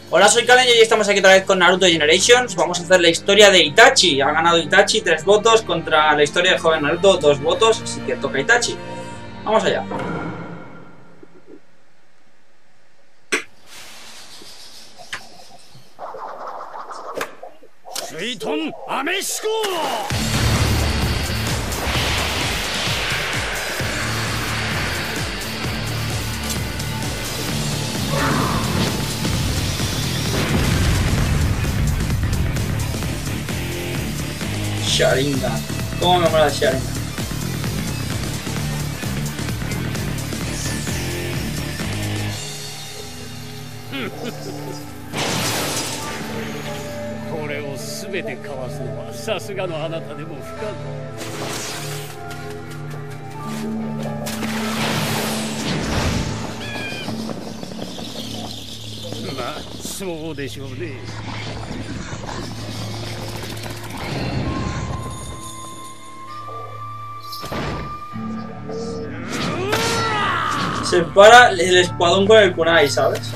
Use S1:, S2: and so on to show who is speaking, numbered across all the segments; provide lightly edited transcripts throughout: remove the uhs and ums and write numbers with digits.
S1: Hola, soy Kalen y hoy estamos aquí otra vez con Naruto Generations. Vamos a hacer la historia de Itachi. Ha ganado Itachi 3 votos contra la historia de joven Naruto 2 votos, así que toca Itachi. Vamos allá.
S2: Suiton Ameshiko!
S1: Sharingan. ¿Cómo me mola el Sharingan?
S2: これを全てかわすのはさすがのあなたでも不可能。まあそうでしょうね。
S1: Se para el espadón con el kunai, ¿sabes?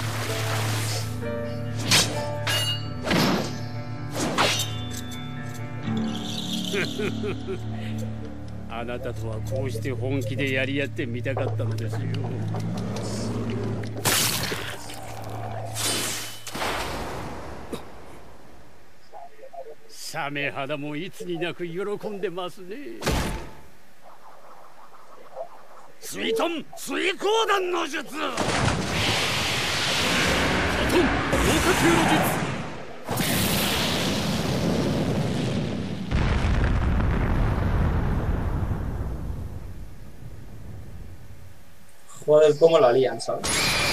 S2: Ah, あなたとはこうして本気でやり合ってみたかったのですよ。サメ肌もいつになく喜んでますね。水遁水光弾の術。火遁豪華球の術。
S1: Joder, cómo la lían, ¿sabes?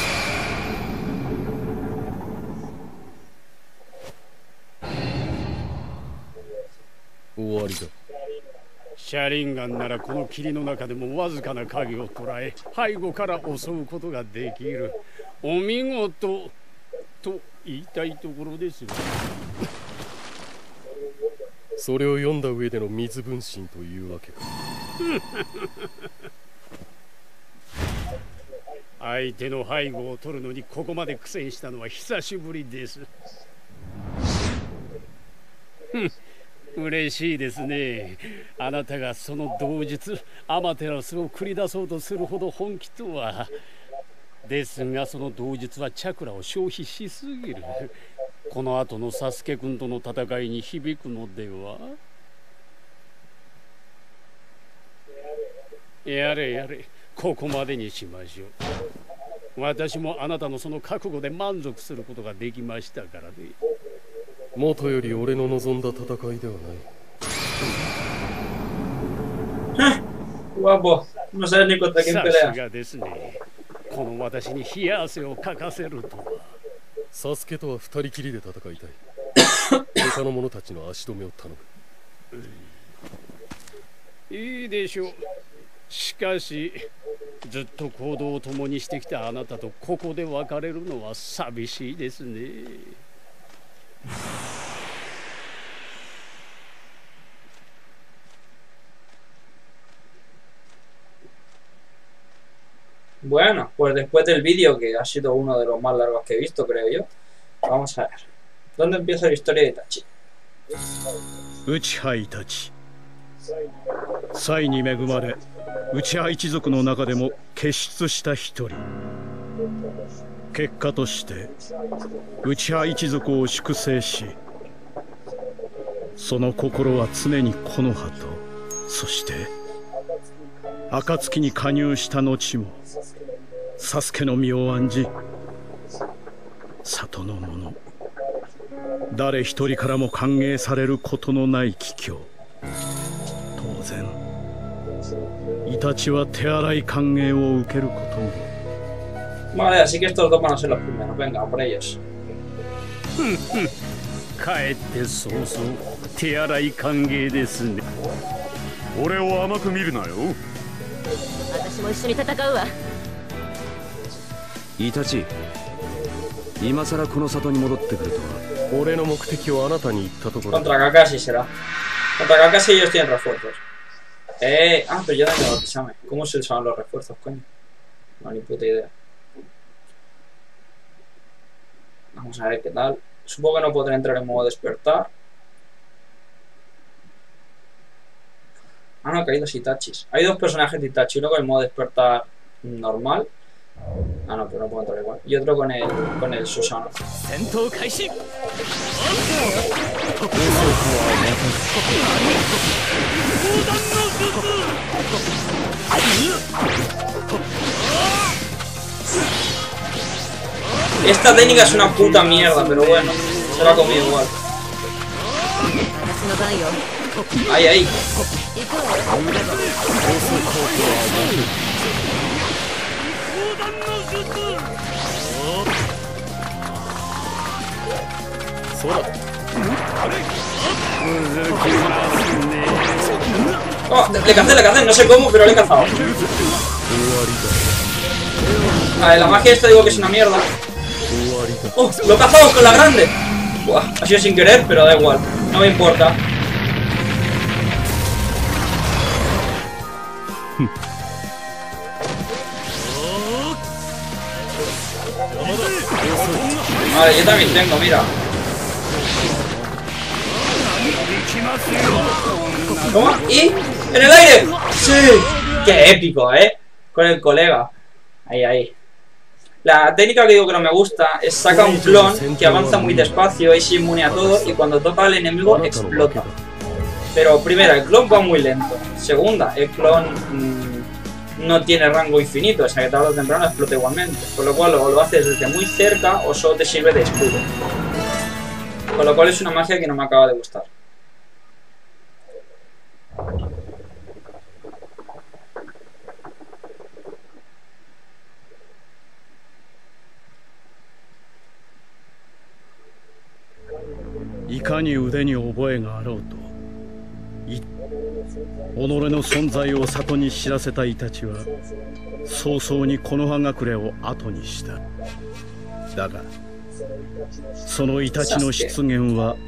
S2: Warida. シャリンガンならこの霧の中でもわずかな影を捉え背後から襲うことができる。お見事と言いたいところですよ。
S3: それを読んだ上での水分身というわけか。
S2: 相手の背後を取るのにここまで苦戦したのは久しぶりです。嬉しいですね。あなたがその同術アマテラスを繰り出そうとするほど本気とは。ですがその同術はチャクラを消費しすぎる。この後のサスケ君との戦いに響くのでは。やれやれ、ここまでにしましょう。私もあなたのその覚悟で満足することができましたからね。
S3: もとより俺の望んだ戦いではない。
S1: Guapo, no sabes ni contra quién
S2: さ
S1: pelea.
S2: すがですね。この私に冷や汗をかかせるとは。
S3: サスケとは二人きりで戦いたい。他の者たちの足止めを頼む。
S2: いいでしょう。しかしずっと行動を共にしてきたあなたとここで別れるのは寂しいですね。
S1: Bueno, pues después del vídeo, que ha sido uno de los más largos que he visto, creo yo, vamos a ver. ¿Dónde empieza la historia de Itachi?
S4: Uchiha Itachi 才に恵まれ内派一族の中でも傑出した一人。結果として内派一族を粛清し、その心は常に木の葉と、そして暁に加入した後もサスケの身を案じ、里の者誰一人からも歓迎されることのない帰郷。当然イタチは手荒い歓迎を受けることに。
S1: Vale, así que estos dos van a ser los primeros. Venga, por ellos.
S2: 帰って早々手荒い歓迎ですね。
S5: 俺を甘く見るなよ。
S6: 私も一緒に戦うわ。
S7: イタチ、今さらこの里に戻ってくるとは。
S3: 俺の目的をあなたに言ったところ。
S1: Contra Kakashi será. Contra Kakashi ellos tienen refuerzos. Ah, pero yo no tengo Kisame. ¿Cómo se usaban los refuerzos, coño? No, ni puta idea. Vamos a ver qué tal. Supongo que no podré entrar en modo despertar. Ah, no, que hay dos Itachis. Hay dos personajes de Itachi. Uno con el modo despertar normal. Ah, no, pero no puedo entrar igual. Y otro con el Susanoo. Esta técnica es una puta mierda, pero bueno, se la ha comido igual. Ahí, ahí. Oh, le cacé, no sé cómo, pero le he cazado. Vale, la magia esta digo que es una mierda. Oh, lo he cazado con la grande. Buah, ha sido sin querer, pero da igual, no me importa. Vale, yo también tengo, mira. ¿Cómo? ¿Y? ¡En el aire! ¡Sí! ¡Qué épico, Con el colega. Ahí, ahí. La técnica que digo que no me gusta es saca un clon que avanza muy despacio, es inmune a todo y cuando toca al enemigo explota. Pero primera, el clon va muy lento. Segunda, el clon no tiene rango infinito, o sea que tarde o temprano explota igualmente. Con lo cual o lo haces desde muy cerca o solo te sirve de escudo. Con lo cual es una magia que no me acaba de gustar.
S4: いかに腕に覚えがあろうと己の存在を里に知らせたイタチは早々に木の葉隠れを後にした。だがそのイタチの出現は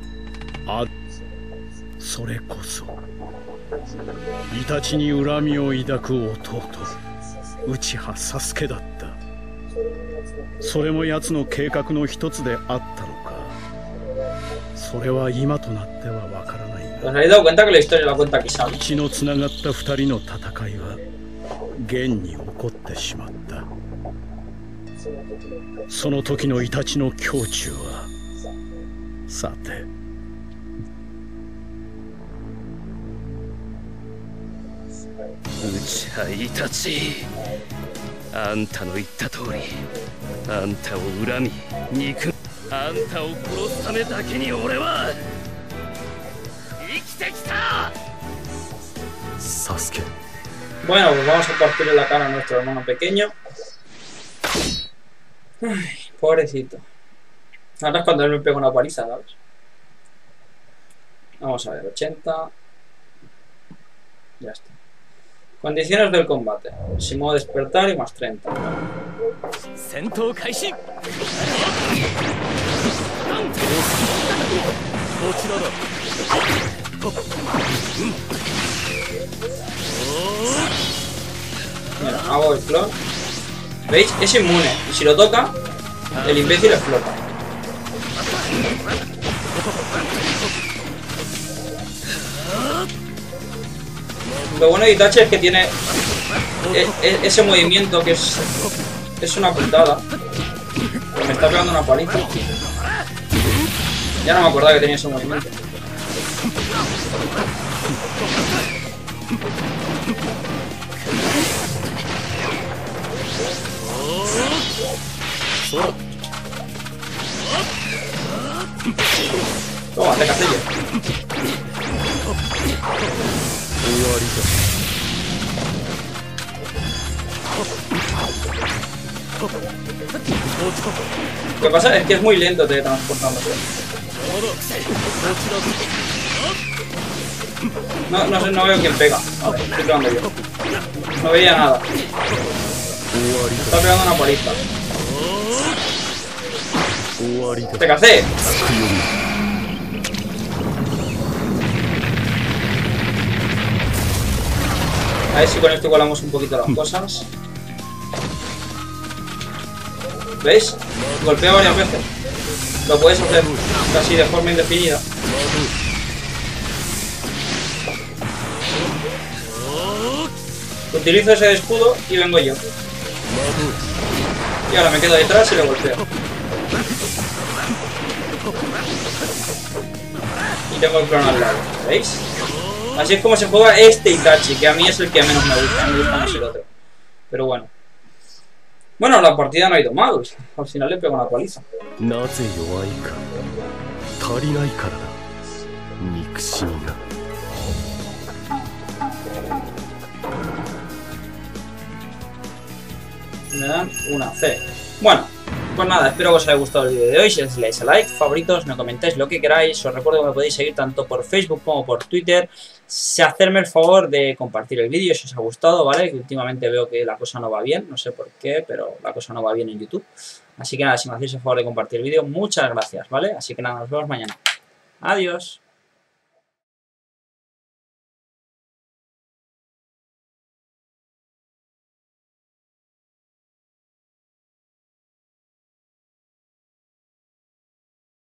S4: それこそイタチに恨みを抱く弟内葉サスケだった。それも奴の計画の一つであったのか。それは今となってはわからないが。
S1: ¿Os habéis dado cuenta que la historia la cuenta Kisame?
S4: 血のつながった二人の戦いは現に起こってしまった。その時のイタチの胸中はさて。
S2: 内葉イタチ、あんたの言った通り、あんたを恨み憎あんたを殺すためだけに俺は生きてきた。
S3: サスケ。
S1: Bueno, pues vamos a partirle la cara a nuestro hermano pequeño. Ay, pobrecito. Ahora es cuando él me pega una paliza, ¿sabes? Vamos a ver, 80. Ya está. Condiciones del combate. Sin modo despertar y más 30. Mira, hago el clon. ¿Veis? Es inmune. Y si lo toca, el imbécil explota. Lo bueno de Itachi es que tiene ese movimiento que es una putada. Pero me está pegando una paliza. Ya no me acordaba que tenía ese movimiento. Toma, te castillo. Lo que pasa es que es muy lento teletransportándose. No sé, no veo quién pega. Vale, estoy pegando yo. No veía nada. Me está pegando una paliza. ¡Te cacé! A ver si con esto igualamos un poquito las cosas. ¿Veis? Golpea varias veces. Lo puedes hacer casi de forma indefinida. Utilizo ese escudo y vengo yo. Y ahora me quedo detrás y lo golpeo. Y tengo el clon al lado, ¿veis? Así es como se juega este Itachi, que a mí es el que menos me gusta. Me gusta más el otro. Pero bueno. Bueno, la partida no ha ido mal. Al final le pego una paliza. Me dan una C. Bueno, pues nada, espero que os haya gustado el vídeo de hoy. Si os dais a like, favoritos, me comentáis lo que queráis. Os recuerdo que me podéis seguir tanto por Facebook como por Twitter. Hacerme el favor de compartir el vídeo si os ha gustado, ¿vale? Que últimamente veo que la cosa no va bien, no sé por qué, pero la cosa no va bien en YouTube. Así que nada, si me hacéis el favor de compartir el vídeo, muchas gracias, ¿vale? Así que nada, nos vemos mañana. Adiós.